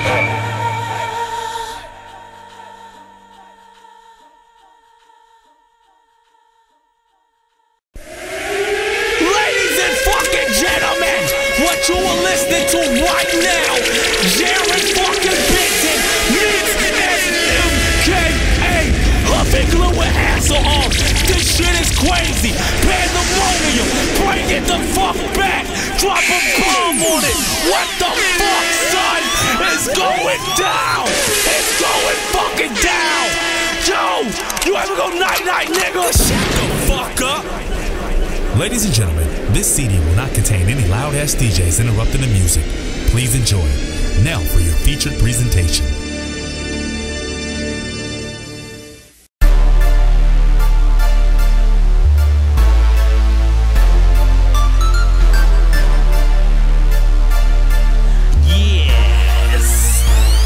You are listening to right now, Jared fucking Benson meets SMKA, Huffing Glue with Hasselhoff. This shit is crazy. Pandemonium, bring it the fuck back. Drop a bomb on it. What the fuck, son? It's going down. It's going fucking down. Yo, you ever go night-night, nigga? Shut the fuck up. Ladies and gentlemen, this CD will not contain any loud-ass DJs interrupting the music. Please enjoy. Now for your featured presentation. Yes.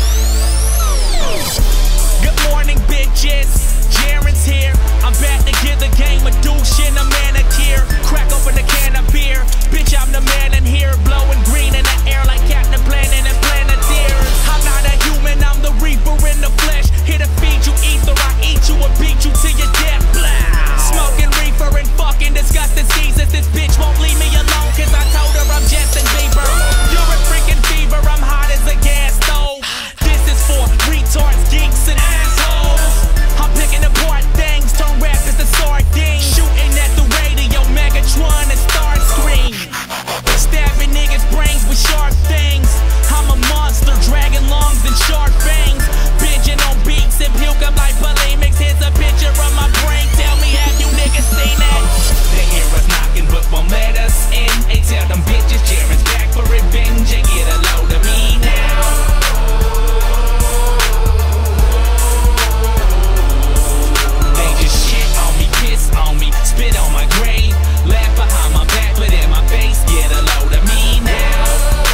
Good morning, bitches. Jaren's here. I'm back to give the game a douche and a manicure. Crack open a can of beer. Bitch, I'm the man in here. Blowing green in the air like Captain Planet and Planeteers. I'm not a human, I'm the reaper in the flesh. Here to feed you ether, I eat you and beat you to your death. Blah. Smoking reefer and fucking disgusting seasons. This bitch won't leave me alone, cause I told her I'm Justin Bieber. You're a freaking fever, I'm hot as a gas stove. This is for retards, geeks, and assholes. I'm picking apart things, turn rappers to sardines. Shooting at the radio, Megatron and Starscream. Stabbing niggas' brains with sharp things. I'm a monster, dragon lungs and sharp fangs. Binging on beats and puke up like bulimics. Here's a picture of my brain, tell me have you niggas seen that? They hear us knocking but won't let us in. They tell them bitches Jaren's back for revenge. And get a load of me now. Piss on me, spit on my grave, laugh behind my back, but in my face, get a load of me now.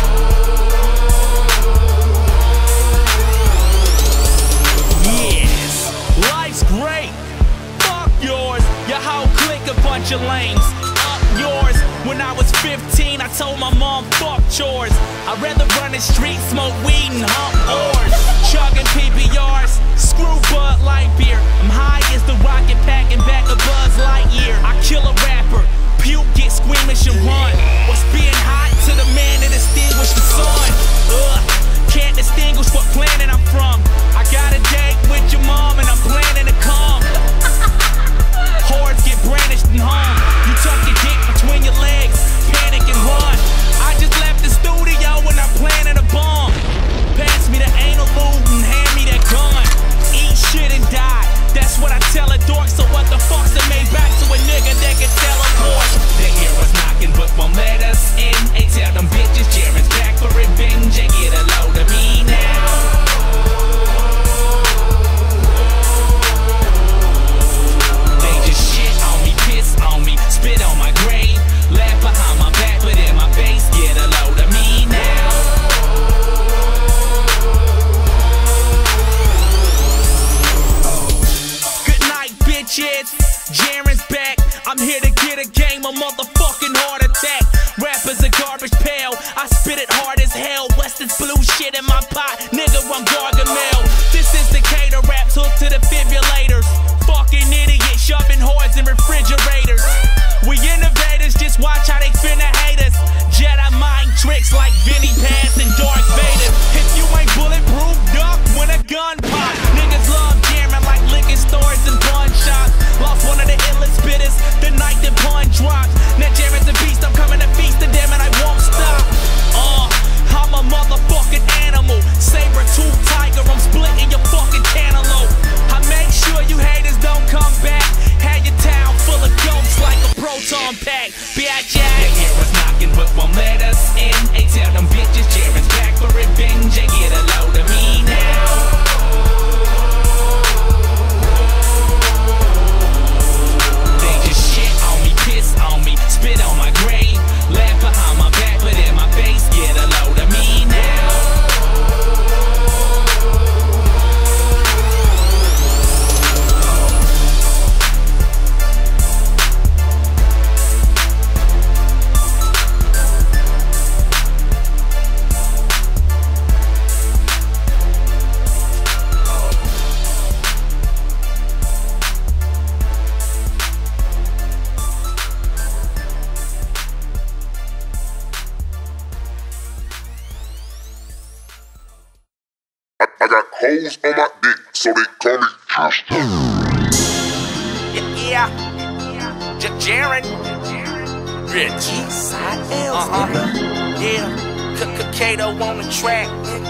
Yes, life's great. Fuck yours, your whole clique a bunch of lames. Up yours. When I was 15, I told my mom fuck chores. I'd rather run the street, smoke weed and hump oars. Chugging PBRs, screw Bud Light beer. I'm high as the rocket packing back a Buzz Lightyear. I kill a rapper, puke, get squeamish and run. What's being hot to the man that extinguished the sun? Can't distinguish what planet I'm from. I got a date with your mom and I'm planning to come. Hordes get brandished and hung. You tuck your dick between your legs, panic and run. I just left the studio when I'm planning a bomb. Pass me I got hoes on my dick, so they call me Chester. Yeah. Jaren. Rich. Eastside L's, yeah. Kato on the track.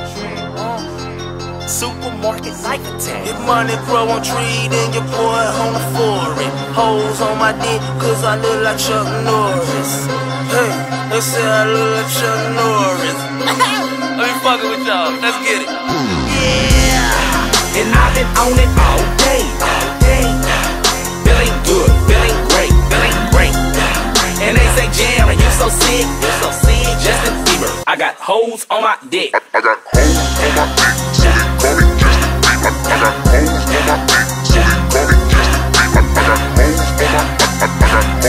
Supermarket life attack. If money grow on tree, then your boy on the forest. Hoes on my dick, cause I look like Chuck Norris. Hey, they say I look like Chuck Norris. Let me fucking with y'all, let's get it. Yeah, and I've been on it all day. Feeling good, feeling great, And they say, Jaren, you so sick, Justin Bieber. I got hoes on my dick. I got hoes on my dick, so they call me Justin Bieber. I got hoes on my dick, so they call me Justin Bieber. I got hoes on my dick, so they call me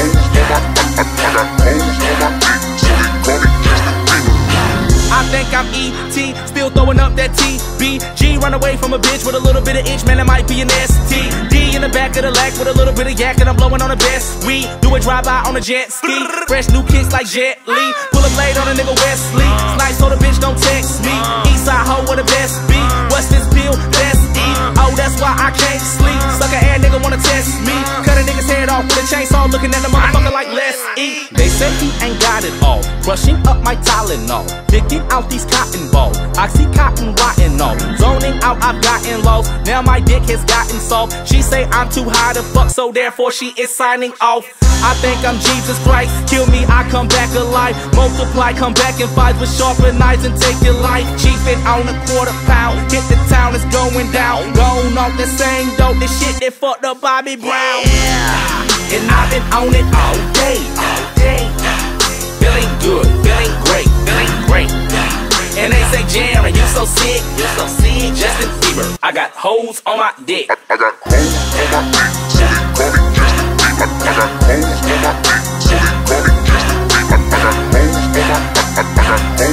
Justin Bieber. I think I'm E.T., still throwing up that TBG. Run away from a bitch with a little bit of itch, man, it might be an STD. In the back of the lack with a little bit of yak, and I'm blowing on the best weed. Do a drive-by on a jet ski. Fresh new kicks like Jet Li. Pull a blade on a nigga Wesley. Slice so the bitch don't text me. Eastside hoe with the best beat. What's this pill? Best eat. Oh, that's why I can't sleep. Sucker ass nigga wanna test me. Cut a nigga's head off with a chainsaw, looking at the motherfucker like let's eat. They say he ain't got it all. Brushing up my Tylenol. Picking out these cotton balls. Oxycontin rotten off. Zoning out, I've gotten lost. Now my dick has gotten soft. She say I'm too high to fuck, so therefore she is signing off. I think I'm Jesus Christ. Kill me, I come back alive. Multiply, come back and fight with sharper knives and take your life. Cheap it on a quarter pound. Hit the town, it's going down. Going off the same dope, the shit that fucked up Bobby Brown. Yeah, and I've been on it all day. Feeling good, feeling great. And they say, Jaren, you so sick, Justin Bieber. I got hoes on my dick. I got hoes on my dick, so they call me Justin Bieber. I got hoes on my dick, so they call me Justin Bieber. I got hoes on my dick, so they call me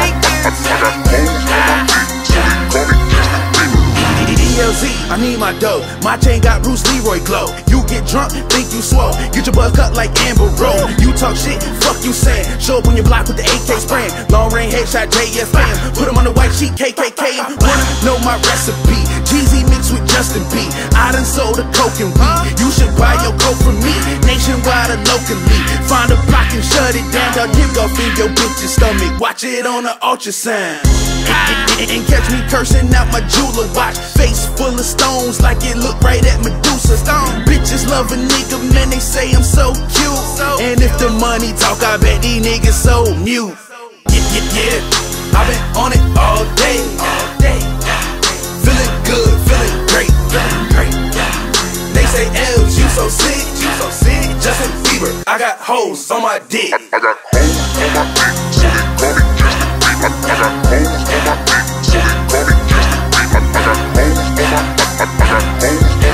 Justin Bieber. ELZ, I need my dough. My chain got Bruce Leroy glow. You get drunk, think you swole. Get your buzz cut like Amber Rose. You talk shit, fuck you saying. Show up on your block with the AK spraying. Long range headshot, JFM. Put him on the white sheet, KKK. Wanna know my recipe? Jeezy mixed with Justin B. I done sold a coke and weed. You should buy your coke from me. Nationwide or locally. Find a block and shut it down. Dog, give off in your bitch's stomach. Watch it on the ultrasound. And catch me cursing out my jeweler watch. Face full of stones like it look right at Medusa. Bitches love a nigga, man, they say I'm so cute. And if the money talk, I bet these niggas so mute. Yeah, I've been on it all day. Feeling good, feeling great. They say, L's, you so sick, Justin Bieber. I got hoes on my dick. I got hoes on my dick, so they call me Justin Bieber. I got hoes on my dick, so they call me Justin Bieber. I got hoes on my dick, so they call me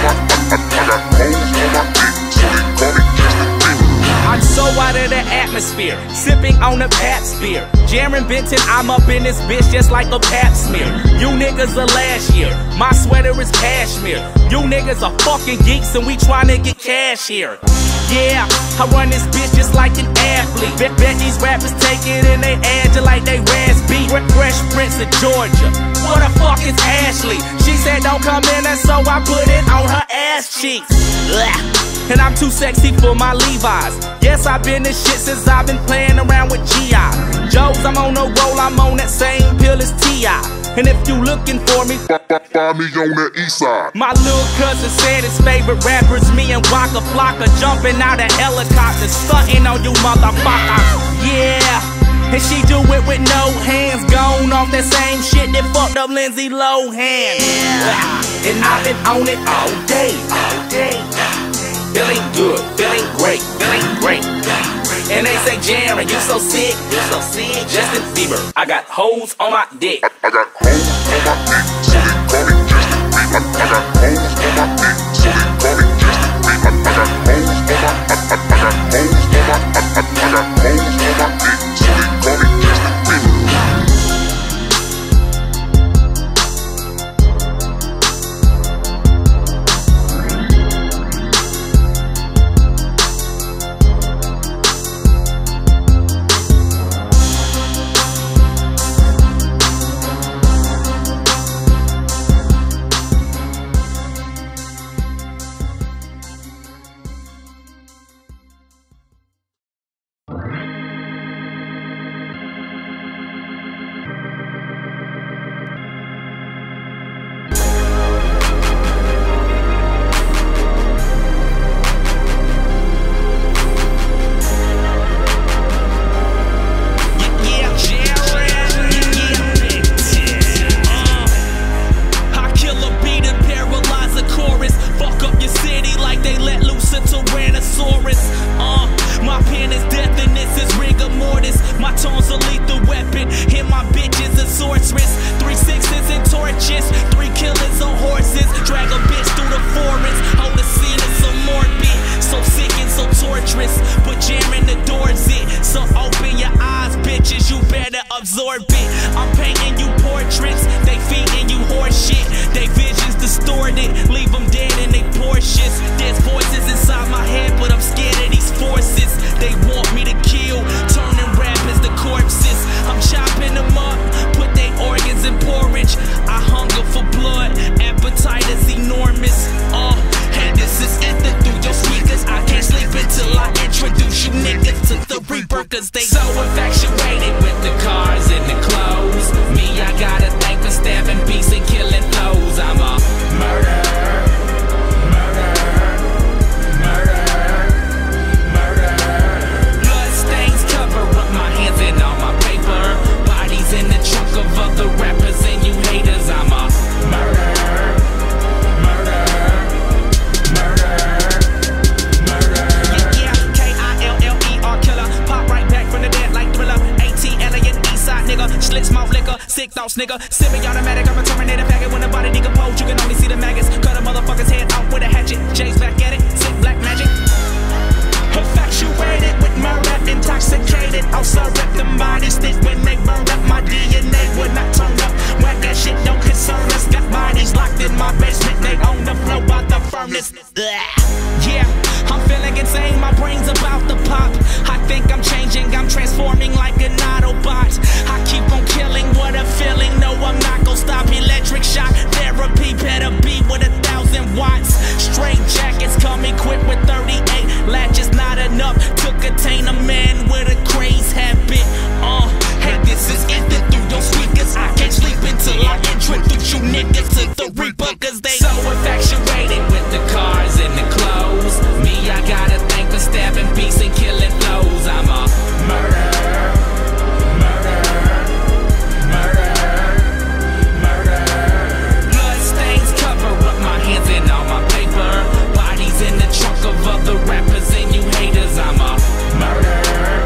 Justin Bieber. I'm so out of the atmosphere, sipping on a Pabst beer. Jaren Benton, I'm up in this bitch just like a pap smear. You niggas are last year, my sweater is cashmere. You niggas are fucking geeks and we tryna get cash here. Yeah, I run this bitch just like an athlete. Bet these rappers take it and they add you like they raspy. Fresh Prince of Georgia, what the fuck is Ashley? She said don't come in and so I put it on her ass cheeks. And I'm too sexy for my Levi's. Yes, I've been this shit since I've been playing around with G.I. Joe's, I'm on a roll, I'm on that same pill as T.I. And if you looking for me, find me on the east side. my little cousin said his favorite rappers, me and Waka Flocka, jumping out of helicopters, stunting on you motherfucker. Yeah, and she do it with no hands, gone off that same shit that fucked up Lindsay Lohan. Yeah, and I've been on it all day. Feeling good, feeling great. And they say, Jaren, you so sick, Justin Bieber. I got hoes on my dick. I got hoes on my dick, so they call me Justin Bieber. I got hoes on my dick, so they call me Justin Bieber. I got hoes on my dick, so they call me Justin Bieber. absorbent. I'm painting you portraits, they feeding you horse shit. They visions distorted, leave them dead in they Porsches. There's voices inside my head, but I'm scared of these forces. They want me to kill, turning rappers to corpses. I'm chopping them up, put their organs in porridge. I hunger for blood, appetite is enormous. Hey, this is ether through your speakers. I can't sleep until I introduce you niggas to the Reaper, cause they so infatuated with the cars and the clothes. Me, I gotta thank for stabbing beasts and killing those. I'm a murderer. In the trunk of other rappers and you haters, I'm a murderer. Yeah, K-I-L-L-E-R killer. Pop right back from the dead like Thriller. A-T-L-A-N Eastside nigga. Schlick smoke liquor, sick thoughts nigga. Semi-automatic, I'm a Terminator faggot. When the body decompose, you can only see the maggots. Cut a motherfucker's head out with a hatchet. Jay's back at it, sick black magic. Infatuated with murder, intoxicated. Also rip them bodies, think when they burn up my DNA would not turn up. Whack that shit don't concern us. Got bodies locked in my basement, they on the floor by the furnace. Yeah, I'm feeling insane, my brain's about to pop. I think I'm changing, I'm transforming like an Autobot. I keep on killing, what a feeling. No, I'm not gonna stop. Electric shock therapy, better be with 1,000 watts. Straight jackets coming quick with 38 latches. Not enough to contain a man with a craze habit. Hey, this is ether through your speakers. I can't sleep until I introduce you niggas to the Reaper, cause they so infatuated with the cars and the clothes. Me, I gotta thank for stabbing beasts and killing those. I'm a murderer. Blood stains cover up my hands and all my paper. Bodies in the trunk of other rappers and you haters. I'm a murderer.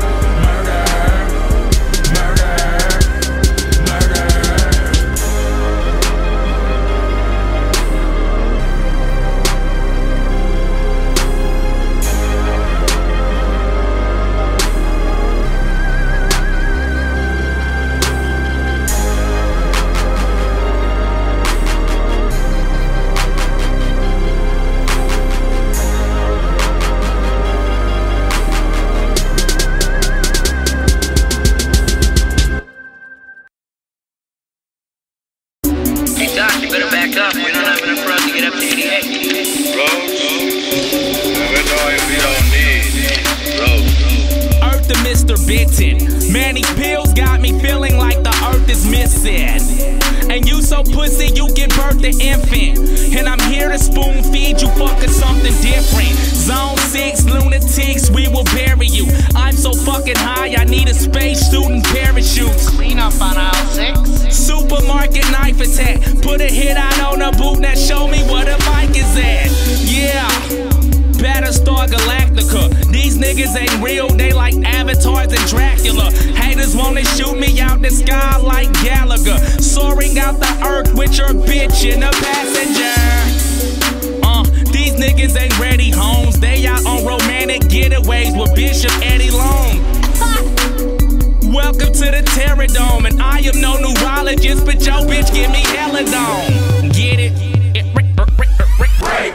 You better back up. We don't have enough road to get up to 88. Roads? That's all we don't need. Roads. Earth to Mr. Benton. Man, these pills got me feeling like the earth is missing. And you so pussy, you give birth to infant. And I'm here to spoon feed you fucking something different. Zone 6, lunatics, we will bury you. I'm so fucking high, I need a spacesuit and parachutes. Clean up on aisle 6. Supermarket knife attack. Put a hit out on a boot, now show me where the mic is at. Yeah, Battlestar Galactica. These niggas ain't real, they like avatars and Dracula. Haters wanna shoot me out the sky like Gallagher. Soaring out the earth with your bitch in a passenger. These niggas ain't ready homes. They out on romantic getaways with Bishop Eddie Long. Welcome to the Terror Dome, and I am no neurologist, but yo bitch give me Helladome. Get it? Right.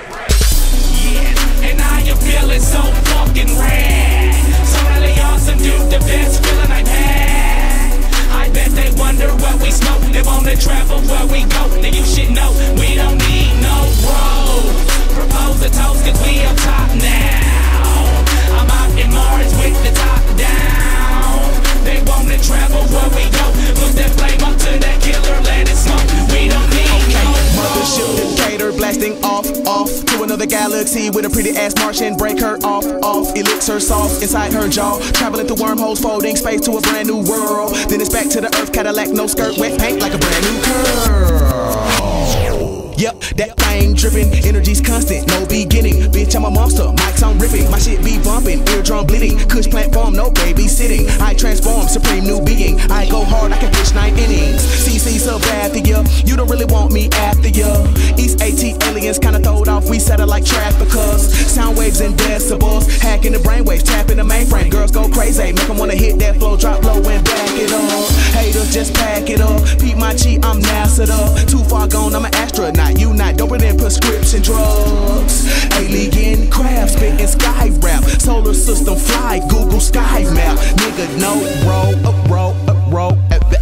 Yeah, and I am feeling so fucking rad. So really awesome, dude, the best feeling I've had. I bet they wonder what we smoke. They wanna travel where we go. Then you should know we don't need no roads. Propose a toast cause we up top now. I'm out in Mars with the top down. They wanna travel where we go. Put that flame up to that killer, let it smoke. We don't need no Mothership Decatur blasting off to another galaxy with a pretty ass Martian. Break her off, elixir soft inside her jaw. Traveling through wormholes, folding space to a brand new world. Then it's back to the earth, Cadillac, no skirt, wet paint like a brand new girl. Yep, that thing dripping, energy's constant, no beginning. Bitch, I'm a monster, mics I'm ripping. My shit be bumping, eardrum bleeding. Kush plant farm, no babysitting. I transform, supreme new being. I go hard, I can pitch 9 innings. CC sub after ya, you don't really want me after ya. East AT aliens kinda throwed off mouth, we settle like traffickers. Sound waves and decibels, hacking the brainwaves, tapping the mainframe. Girls go crazy, make them wanna hit that flow, drop low and back it up. Haters just pack it up, peep my cheat, I'm NASA up. Too far gone, I'm an astronaut, you not doper than prescription drugs. Alien crab, spitting sky rap, solar system fly, Google sky map. Nigga, no, roll, roll, roll,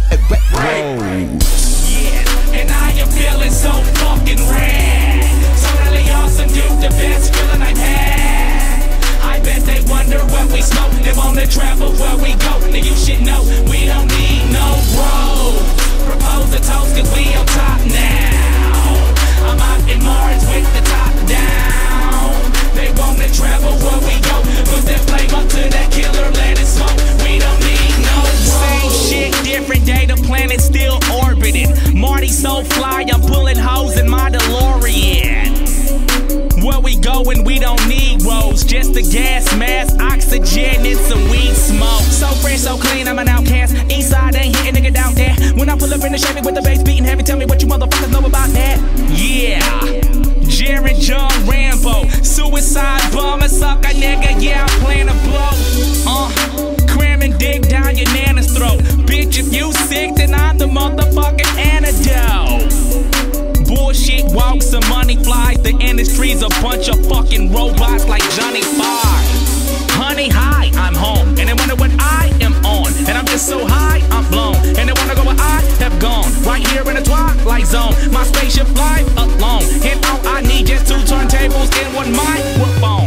yeah, and I am feeling so fucking rad. Totally awesome, dude, the best feeling I've had. I bet they wonder what we smoke. They wanna travel where we go. Now you should know we don't need no road. Propose a toast cause we on top now. I'm out in Mars with the top down. They wanna travel where we go. Put that flame up to that killer, let it smoke. We don't need no road. Same shit, different day, the planet still orbiting. Marty so fly, I'm pulling hoes in my DeLorean. Where we going, we don't need roads. Just the gas mask, oxygen, and some weed smoke. So fresh, so clean, I'm an outcast. Eastside ain't hitting nigga down there. When I pull up in the Chevy with the bass beating heavy, tell me what you motherfuckers know about that. Yeah, Jared John Rambo, suicide bomber, sucker nigga, yeah, I'm playing a blow. Cramming dick down your nana's throat. Bitch, if you sick, then I'm the motherfucking antidote. Bullshit walks and money flies. The industry's a bunch of fucking robots like Johnny Five. Honey, hi, I'm home. And they wonder what I am on. And I'm just so high, I'm blown. And they wanna go where I have gone. Right here in the twilight zone. My spaceship life alone. And all I need just 2 turntables and 1 microphone.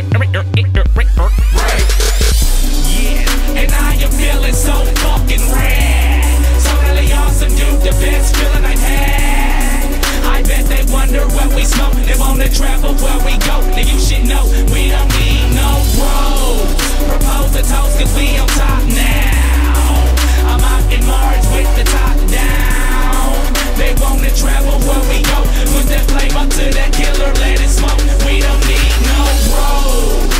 Yeah, and I am feeling so fucking rad. Totally awesome, dude, the best feeling I've had. I bet they wonder what we smoke. They wanna travel where we go. Now you should know we don't need no roads. Propose a toast cause we on top now. I'm out in Mars with the top down. They wanna travel where we go. Put that flame up to that killer, let it smoke. We don't need no roads.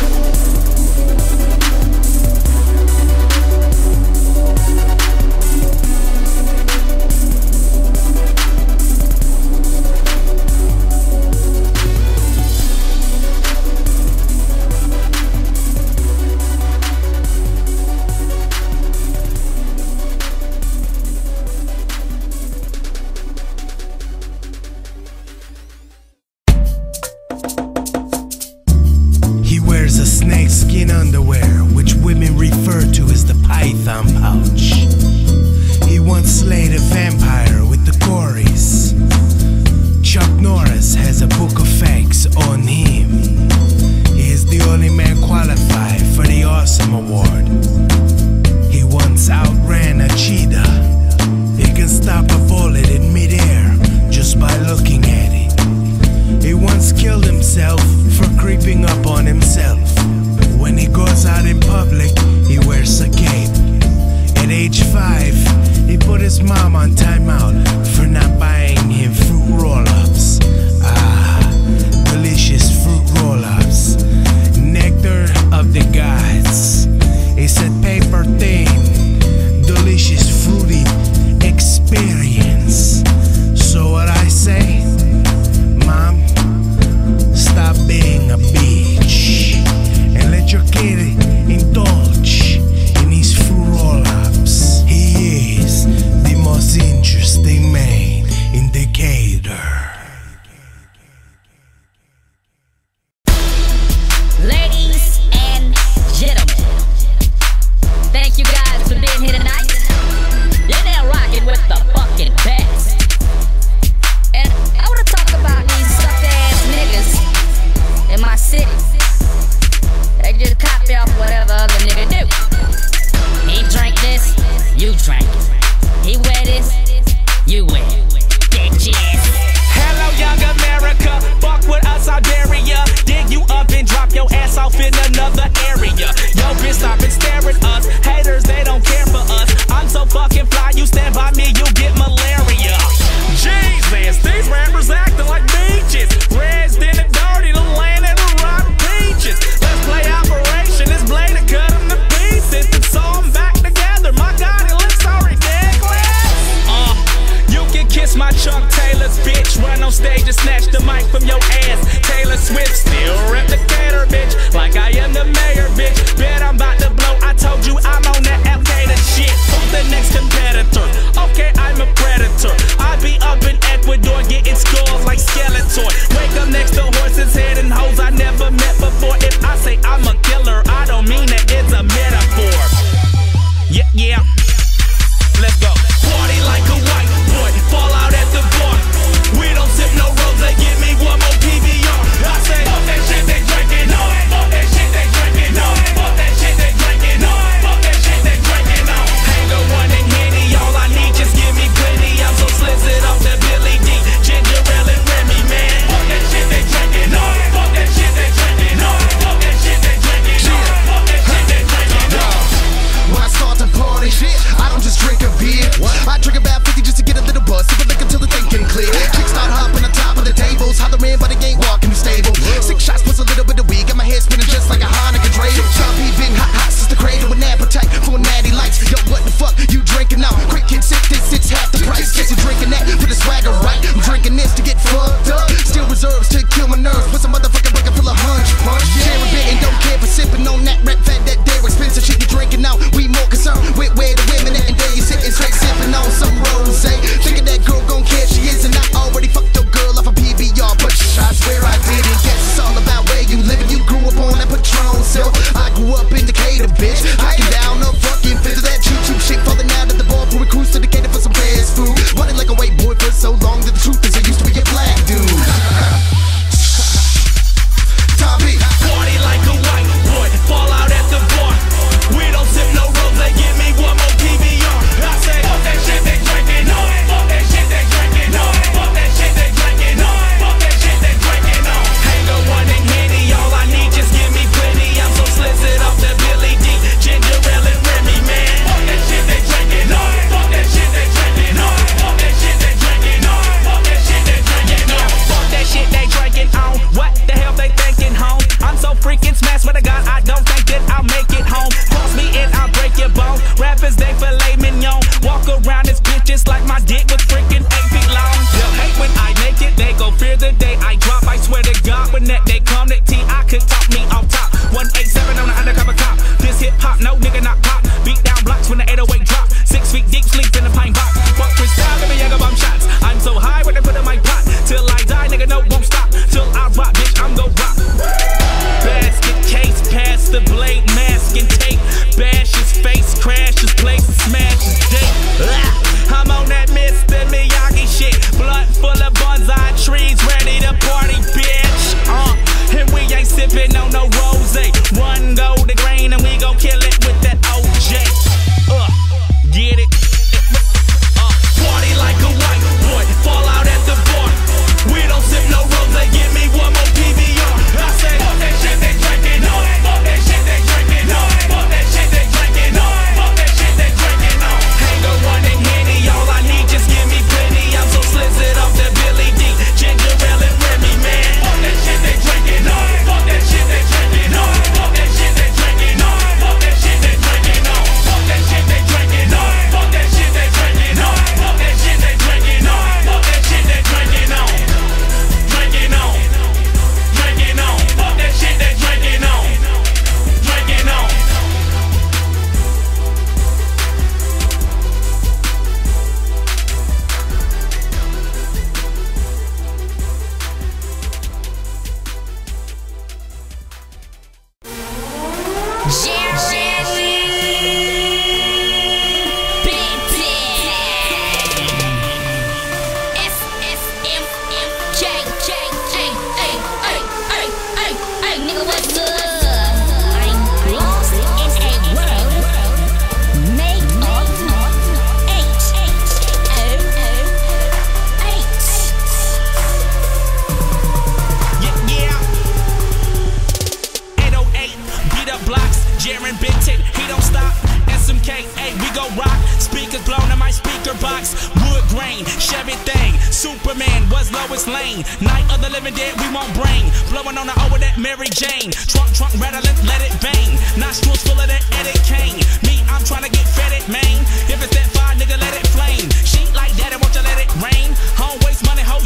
Snakeskin underwear, which women refer to as the python pouch. He once slayed a vampire with the Corys. Chuck Norris has a book of facts on him. He is the only man qualified for the Awesome Award. He once outran a cheetah. He can stop a bullet in midair just by looking at it. He once killed himself for creeping up on himself. When he goes out in public, he wears a cape. At age 5, he put his mom on timeout for not buying him fruit roll-ups. Delicious fruit roll-ups. Nectar of the gods. He said paper thin, delicious fruity experience. So what I say? Mom, stop being a bitch and let your kid indulge in his fruit roll-ups. He is the most interesting man in Decatur. Taylor's bitch, run on stage and snatch the mic from your ass. Taylor Swift still replicator, bitch, like I am the mayor, bitch. Bet I'm about to blow, I told you I'm on that Al-Qaeda shit. Who's the next competitor? Okay, I'm a predator. I be up in Ecuador getting skulls like Skeletor. Wake up next to horses, head and hoes I never met before. If I say I'm a killer, I don't mean that, it's a metaphor. Yeah, yeah. Let's go. Party like a white boy, fall out at the bar. We don't sip no rose, they give me one more PBR. I say, fuck that shit they drinking on. Fuck that shit they drinking on. Fuck that shit they drinking on. Fuck that shit they drinking on. Hang a one and Henny, all I need, just give me plenty. I'm so slizzed off the Billy D, Ginger Ale and Remy, man. Fuck that shit they drinking on. Fuck that shit they drinking on. Fuck that shit they drinking on. Fuck that shit they drinking on. When I start to party, I don't just drink a beer. I drink about 50 just to get a little buzz. Sip a liquor till the thinking clear. Chicks start hopping on top of the tables, hollering, but they ain't walking the stable. 6 shots plus a little bit of weed, got my head spinning just like a Hanukkah dreidel. Choppy been hot since the cradle with appetite for natty lights. Yo, what the fuck you drinking now? Quick kid, sip this, it's half the price. Guess you drinking that for the swagger, right? I'm drinking this to get fucked up. Still reserves to kill my nerves. Put some motherfucking bucket full of hunch punch. Sharing bit and don't care for sipping on that rap fat that dare expensive shit you drinking now. We more concerned with where the women at, and there you sitting straight sipping on some rose. Thinking that girl gon' care, she is, and I already fucked your girl off a PBR. But I swear I didn't. Guess it's all about where you living. You grew up on that Patron, so I grew up in Decatur, bitch. Hacking down the fucking fifth of that choo-choo shit, falling out at the bar for a cruise to Decatur for some fast food. Running like a white boy for so long that the truth is I used to be a black dude. Tommy, party like a white boy, fall out at the bar. We don't sip no rose, they give me one more PBR. I say, fuck that shit they drinking on. Fuck that shit they drinking on. Fuck that shit they drinking on. Fuck that shit they drinking on. Hang a one and Henny, all I need, just give me plenty. I'm so slizzed off the Billy D, Ginger Ale and Remy, man. Fuck that shit they drinking on. Fuck that shit they drinking on. Fuck that shit they drinking on. Fuck that shit they drinking on. Fuck that shit they drinking on. What the hell they thinking, home? I'm so freaking smashed with a gun, I don't think that I'll make it home. Cross me and I'll break your bones. Rappers, they filet mignon. Walk around this bitch just like my dick was freaking 8 feet long. They'll hate when I make it, they gon' fear the day I drop. I swear to God, when that they come to T, I could talk me off top. 187 on the undercover cop. This hip hop, no nigga not pop. Beat down blocks when the 808 drop. 6 feet deep, sleep in the pine box. Fuck freestyle, give me younger bum shots. I'm so high when they put in my pot. Till I die, nigga, no, won't stop. Till I rock, bitch, I'm gon' rock. Basket case, pass the blade, mask and tape. Bash his face, crash his place, smash his date. I'm on that Mr. Miyagi shit. Blood full of bonsai trees, ready to party, bitch. And we ain't sipping on no rose. One gold to grain and we gon' kill it with that OJ. Get it? Party like a white boy, fall out at the bar. We don't sip no rose, they give me one more PBR. I say, fuck that shit they drinking on. Fuck that shit they drinking on. Fuck that shit they drinking on. Fuck that shit they drinking on. Hang a one and Henny, all I need, just give me plenty. I'm so slizzed off the Billy D, Ginger Ale and Remy, man. Fuck that shit they drinking on. Fuck that shit they drinking on. Fuck that shit they drinking on. Fuck that shit they drinking on. Fuck that shit they drinking on. Fuck that shit they drinking on. Fuck that shit they drinking on. Fuck that shit they drinking on. Drinking on. Drinking on. Fuck that shit they drinking on. Drinking on. Jaron Big Tit, he don't stop. SMK, hey, we go rock. Speakers blown in my speaker box. Wood grain, Chevy thing. Superman was Lois Lane. Night of the Living Dead, we won't brain. Blowing on the O with that Mary Jane. Trunk rattling, let it bang. Nostrils full of that Eddie Kane. Me, I'm trying to get fed it, man. If it's that fire, nigga, let it flame. Sheet like that, and won't you let it rain? Home waste money, hoe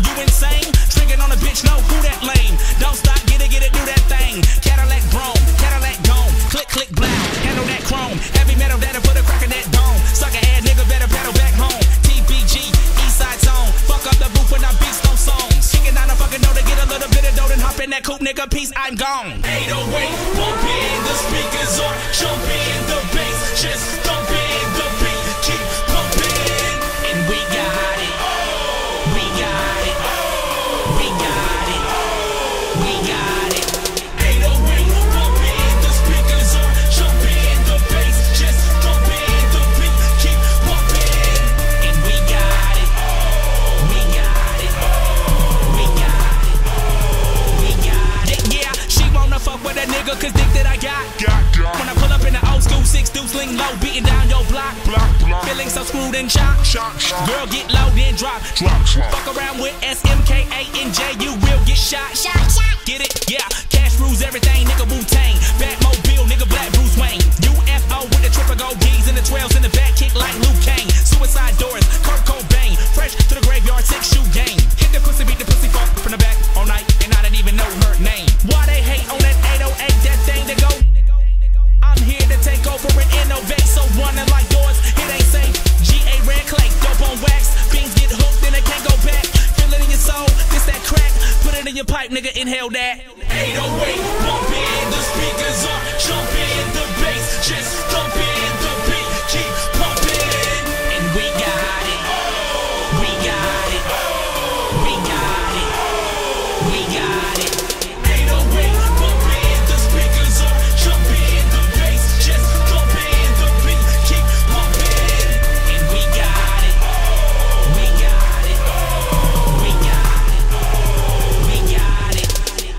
that coupe, nigga, peace, I'm gone. 808, bump in, the speakers are jumping, the bass just thumping, the beat keep pumping, and we got it, we got it, we got it, we got it. 808, bump in, the speakers are jumping, the bass just thumping, the beat keep pumping, and we got it, we got it, we got it, we got it. Yeah, she wanna fuck with a nigga cause dick that I got. When I pull up in the old school 6-2 sling low, beating down your block. Feeling so screwed and shocked. Girl, get low, then drop. Fuck around with SMKANJ, you will get shot. Get it? Yeah. Cash rules everything, nigga Wu-Tang. Batmobile, nigga Black Bruce Wayne. UFO with the triple gold G's and the 12s in the back, kick like Luke Kane. Suicide doors, Kurt Cobain. Fresh to the graveyard, 6-shoe game. Hit the pussy, beat the pussy, fuck from the back all night, and I didn't even know her name. Why they hate on that 808, that thing to go? I'm here to take over and innovate, so running like doors, it ain't safe. G.A. red clay, dope on wax. Beans get hooked, then they can't go back. Feel it in your soul, this that crack. Put it in your pipe, nigga, inhale that. 808, bump in, the speakers are jumping, the bass just thumping, the beat keep pumping, and we got it, we got it, we got it, we got it. 808, bump in, the speakers are jumping, the bass just thumping, the beat keep pumping, and we got it, we got it, we got it, we got it.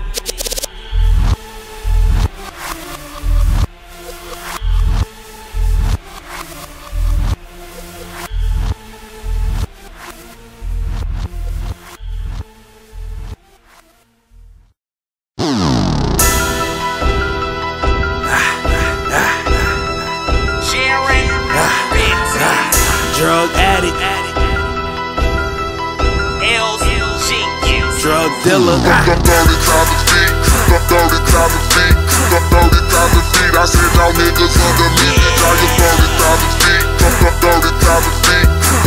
Drug addict, drug dealer. 30 times a feet, 30 times a feet, 30 times a feet. I said y'all niggas under me. Y'all you 30 times a feet, 30 times a feet,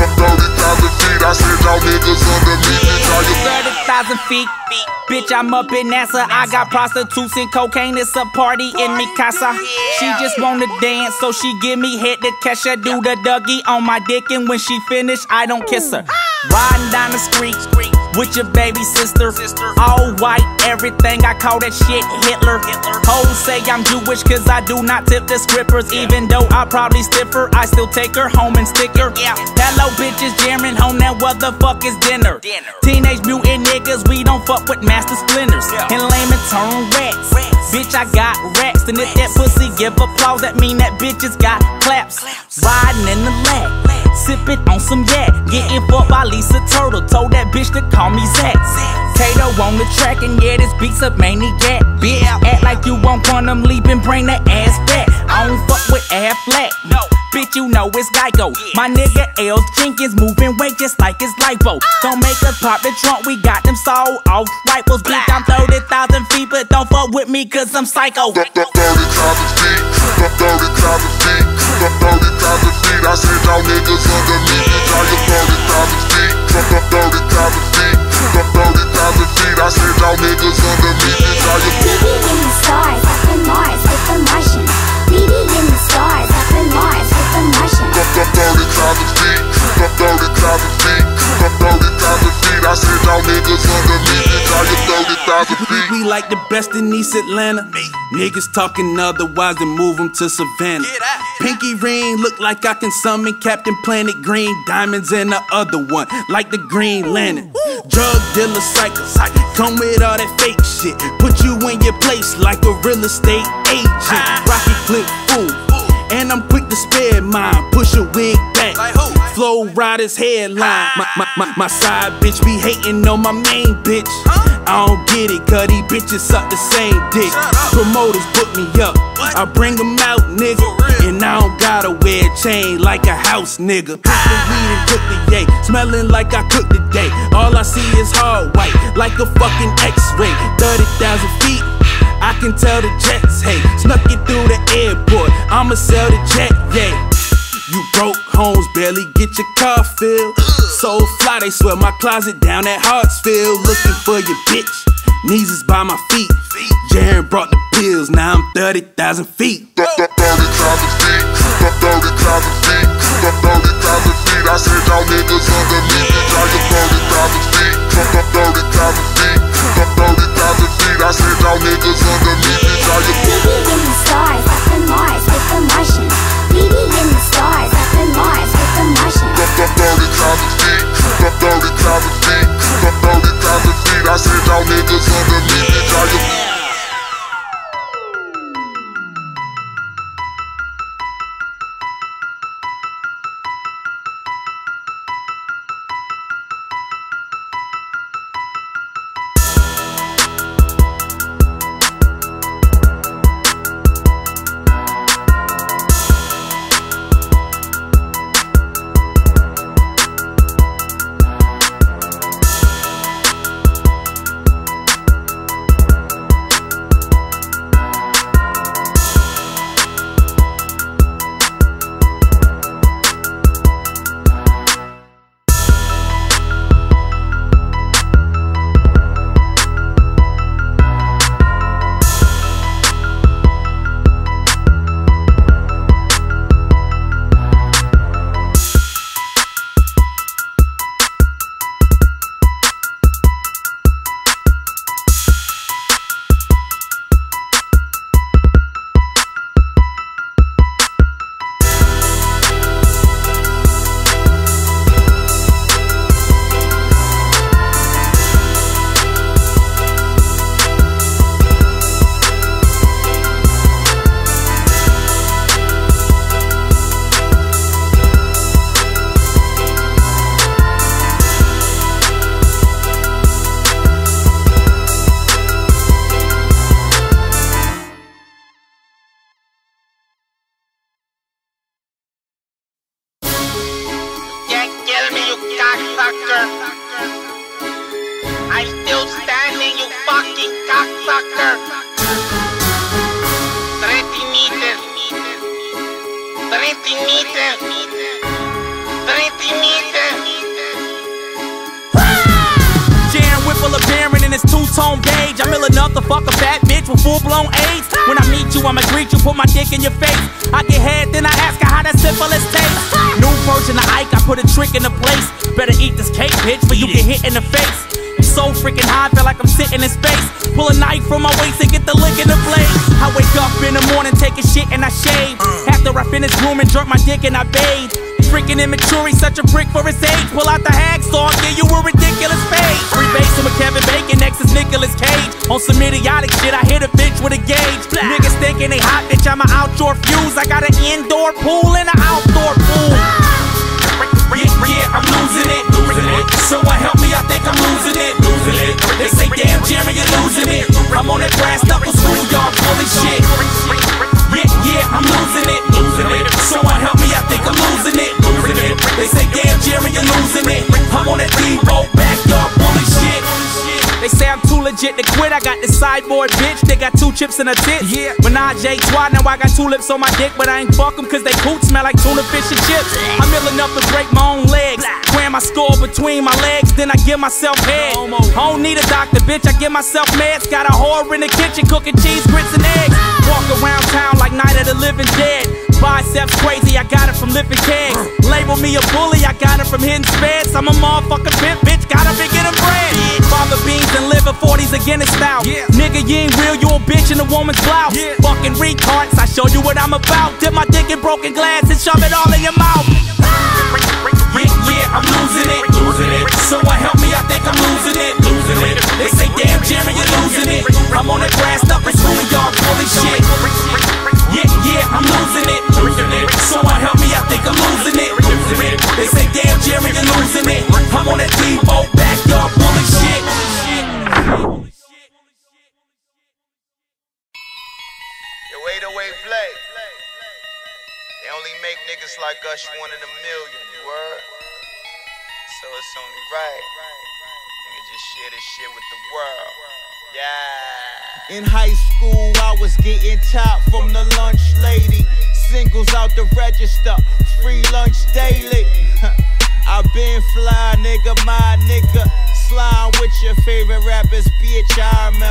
30 times a feet. I said y'all niggas under me. Y'all you 30,000 feet. Bitch, I'm up in NASA. I got prostitutes and cocaine. It's a party in mi casa. She just wanna dance, so she give me head to catch her. Do the Dougie on my dick, and when she finish, I don't kiss her. Riding down the street with your baby sister. All white, everything. I call that shit Hitler. Hoes say I'm Jewish cause I do not tip the scrippers. Even though I probably stiffer, I still take her home and stick her. Hello bitches jamming home, now what the fuck is dinner? Teenage mutant niggas, we don't fuck with master splinters. And layman turn rats. Bitch, I got racks. And if that pussy give applause, that mean that bitches got claps. Riding in the lag, sipping on some yak. Getting fucked by Lisa Turtle, told that bitch to call me Zach. Kato on the track, and yeah, this beat's a maniac. Bitch, act like you want quantum leap and bring that ass back. I don't fuck with Affleck. No, bitch, you know it's Geico. My nigga L. Jenkins moving weight just like it's lipo. Don't make us pop the trunk, we got them sold off rifles. Bitch, I'm 30,000 feet, but don't fuck with me cause I'm psycho. 30 times a feet, 30 times a feet, 30 times a feet. I said y'all niggas under me. Y'all you 30 times a feet, 30 times a feet, 30 times a feet. I said y'all niggas under me. Y'all you BB in the stars, up in Mars with the Martian. BB in the stars, up in Mars with the Martian. 30 times a feet, 30 times a feet, 30 times a feet. I said y'all niggas under me. Y'all you 30 times a feet. We like the best in East Atlanta. Niggas talking otherwise, then move them to Savannah. Pinky ring look like I can summon Captain Planet. Green diamonds in the other one, like the Green Lantern. Drug dealer cycle, come with all that fake shit. Put you in your place like a real estate agent. Rocky flip fool, and I'm quick to spare mine. Push a wig back, Flow Rider's headline. My side bitch be hating on my main bitch. I don't get it, cause these bitches suck the same dick. Promoters book me up, I bring them out, nigga. And I don't gotta wear a chain like a house nigga. Put the weed and cook the yay, smelling like I cooked today. All I see is hard white, like a fucking x-ray. 30,000 feet, I can tell the jets, hey. Snuck it through the airport, I'ma sell the jet, yeah. You broke homes, barely get your car filled. So fly, they swear my closet down at Hartsfield. Looking for your bitch, Knees is by my feet. Jaren brought the pills, now I'm 30,000 feet. 30,000 feet, 30,000 feet, 30,000 feet. I said y'all niggas underneath me, giant 30,000 feet, 30,000 feet, 30,000 feet. I said y'all niggas underneath me, giant. BB in the stars, up in Mars with the Martians. BB in the stars, up in Mars with the Martians. 30,000 feet, 30,000 feet, 30,000 feet. I said y'all niggas underneath me, giant. I'm still standing, you fucking cocksucker. 30 meters. 30 meters. 30 meters. Jaren Whipple, a Baron in his two-tone beige. I'm ill enough to fuck a fat bitch with full-blown AIDS. When I meet you, I'ma greet you, put my dick in your face. I get head, then I ask her how that syphilis tastes. New version of Ike, I put a trick in the place. Better eat this cake, bitch, for you get hit in the face. I'm so freaking high, I feel like I'm sitting in space. Pull a knife from my waist and get the lick in the blade. I wake up in the morning, take a shit and I shave. After I finish grooming, jerk my dick and I bathe. Freaking immature, he's such a prick for his age. Pull out the hacksaw, give you a ridiculous fade. Rebasing with Kevin Bacon, next is Nicolas Cage. On some idiotic shit, I hit a bitch with a gauge. Niggas thinking they hot, bitch, I'm an outdoor fuse. I got an indoor pool and an outdoor pool. Yeah, I'm losing it. Someone help me, I think I'm losing it. They say, damn, Jerry, you're losing it. I'm on that brass knuckle schoolyard full of shit. Yeah, I'm losing it. Someone help me, I think I'm losing it. They say, damn, Jerry, you're losing it. I'm on that Debo backyard full of shit. They say I'm too legit to quit. I got this sideboard bitch. They got 2 chips in her tits. Menage a trois. Now I got 2 lips on my dick, but I ain't fuck them cause they coots smell like tuna fish and chips. I'm ill enough to break my own legs. Cram my skull between my legs, then I give myself head. I don't need a doctor, bitch. I give myself meds. Got a whore in the kitchen cooking cheese, grits, and eggs. Walk around town like Night of the Living Dead. Biceps crazy, I got it from lifting kegs. Label me a bully, I got it from hitting speds. I'm a motherfucking pimp, bitch, gotta be getting bread. Father beans and liver 40s again in stout. Nigga, you ain't real, you a bitch in a woman's blouse. Fucking retards, I show you what I'm about. Dip my dick in broken glass and shove it all in your mouth. Yeah, I'm losing it. Someone help me, I think I'm losing it. They say, damn, Jerry, you're losing it. I'm on that brass knuckle schoolyard full of shit. Yeah, I'm losing it. Someone help me, I think I'm losing it. They say, damn, Jerry, you're losing it. I'm on that Debo backyard full of shit. Yo, 808 play. They only make niggas like us 1 in a million, you heard? So it's only right. Nigga, just share this shit with the world. Yeah. In high school, I was getting top from the lunch lady. Singles out the register, free lunch daily. I been fly, nigga, my nigga. Slime with your favorite rappers, bitch, I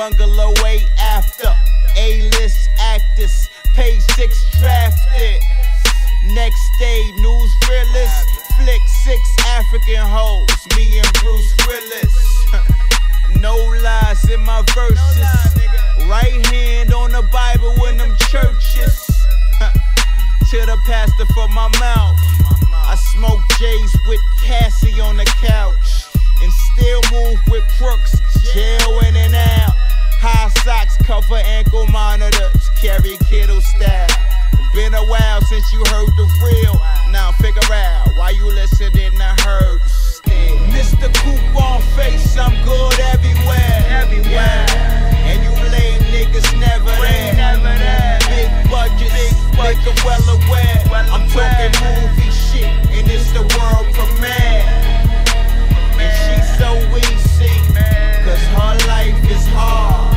bungalow 8 after. A-list actors, page 6 drafted. Next day, news realist. Flick 6 African hoes, me and Bruce Willis. No lies in my verses. Right hand on the Bible in them churches. To the pastor for my mouth. I smoke J's with Cassie on the couch. And still move with crooks, jail in and out. High socks cover ankle monitors, carry kiddo style. Been a while since you heard the real. Now figure out why you listening to heard still. Mr. Coupon face, I'm good everywhere. Everywhere. And you lame niggas never there. Big budgets, make them well aware. I'm talking movie shit, and it's the world premiere. And she's so easy, cause her life is hard.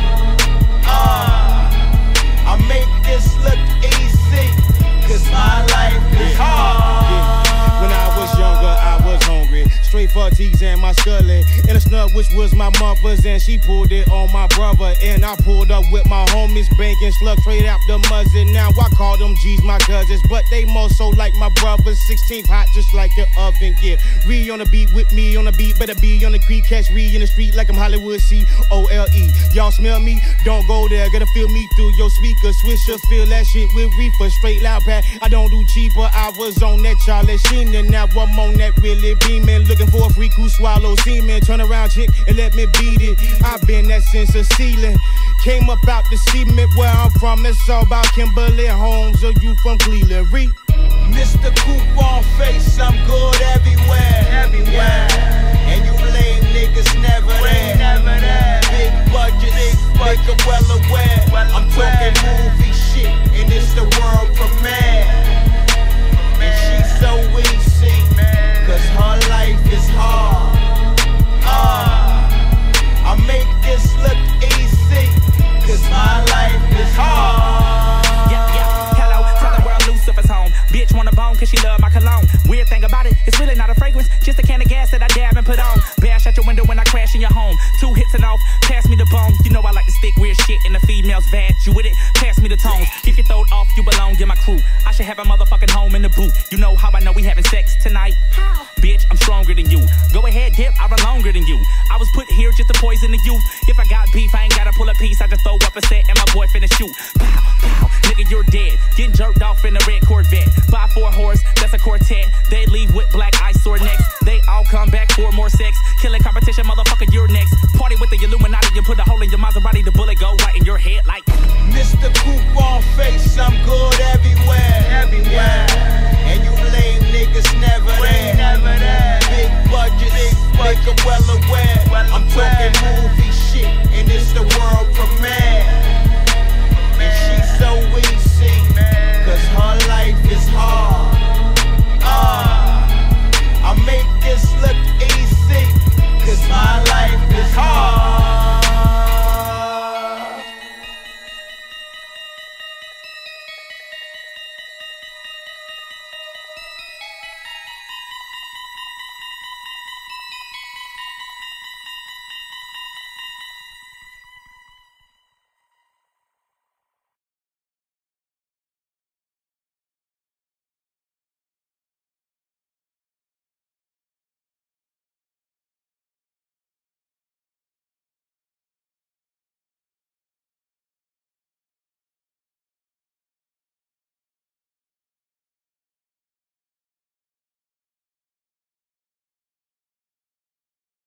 I make this look easy, cause my life is hard. When I was younger, I was hungry. Straight for teas and my scully. And a snub which was my mother's, and she pulled it on my brother. And I pulled up with my homies, banking slug straight out the muzzin. Now I call them G's my cousins, but they more so like my brothers. 16th hot just like an oven, yeah. Ree on the beat with me on the beat, better be on the creek. Catch Ree in the street like I'm Hollywood C-O-L-E. Y'all smell me? Don't go there, gotta feel me through your speakers. Swisher, feel that shit with reefer. Straight loud pack, I don't do cheaper. I was on that Charlie Sheen, and now I'm on that really beaming. Looking for a freak who swallow semen. Turn around chick and let me beat it. I've been that since the ceiling. Came up out the cement where I'm from. It's all about Kimberly Holmes, or you from Cleveland. Reed. Mr. Coupon face, I'm good everywhere. Everywhere. And you lame niggas never there. Big budgets, make them well aware. I'm talking movie shit, and it's the world premiere. And she's so easy, cause her life is hard. I make this look easy, cause my life is hard. Hello, tell the world Lucifer's home. Bitch want a bone cause she love my cologne. Weird thing about it, it's really not a fragrance, just a can of gas that I dab and put on. Bash out your window when I crash in your home. 2 hits and off, pass me the bone. You know I like to stick weird shit in the female's vag. You with it? Pass me the tones. If you throw it off, you belong in my crew. I should have a motherfucking home in the booth. You know how I know we having sex tonight? How? Bitch, I'm stronger than you. Go ahead, dip, I run longer than you. I was put here just to poison the youth. If I got beef, I ain't gotta pull a piece. I just throw up a set and my boy finna shoot. Pow, pow, nigga, you're dead. Getting jerked off in a red Corvette. 5'4" horse, that's a quartet. They leave with black ice or necks. They all come back for more sex. Killing competition, motherfucker, you're next. Party with the Illuminati, you put a hole in your Maserati. The bullet go right in your head like Mr. Coupon face, I'm good everywhere. Everywhere. And you lame niggas never there. Big budgets, make them well aware. I'm talking movie shit, and it's the world premiere.